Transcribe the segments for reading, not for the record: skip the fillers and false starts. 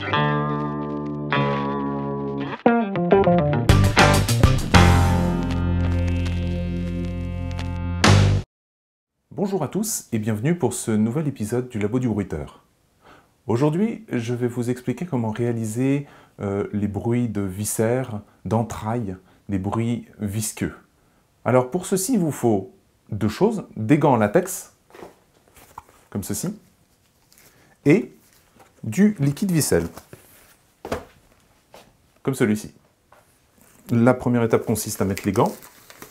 Bonjour à tous et bienvenue pour ce nouvel épisode du Labo du Bruiteur. Aujourd'hui, je vais vous expliquer comment réaliser les bruits de viscères, d'entrailles, des bruits visqueux. Alors pour ceci, il vous faut deux choses, des gants en latex, comme ceci, et du liquide Vicel, comme celui-ci. La première étape consiste à mettre les gants,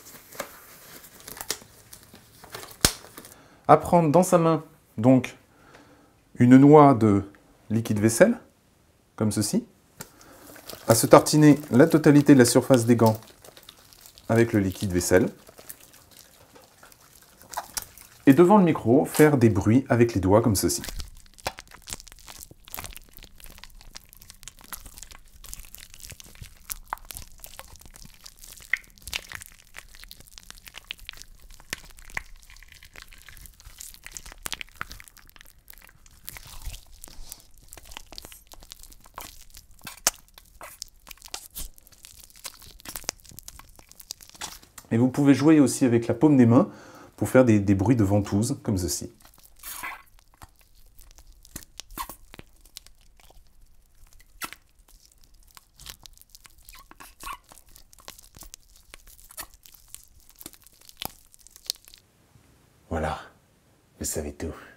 à prendre dans sa main donc une noix de liquide vaisselle, comme ceci, à se tartiner la totalité de la surface des gants avec le liquide vaisselle, et devant le micro, faire des bruits avec les doigts comme ceci. Et vous pouvez jouer aussi avec la paume des mains pour faire des bruits de ventouse, comme ceci. Voilà, vous savez tout.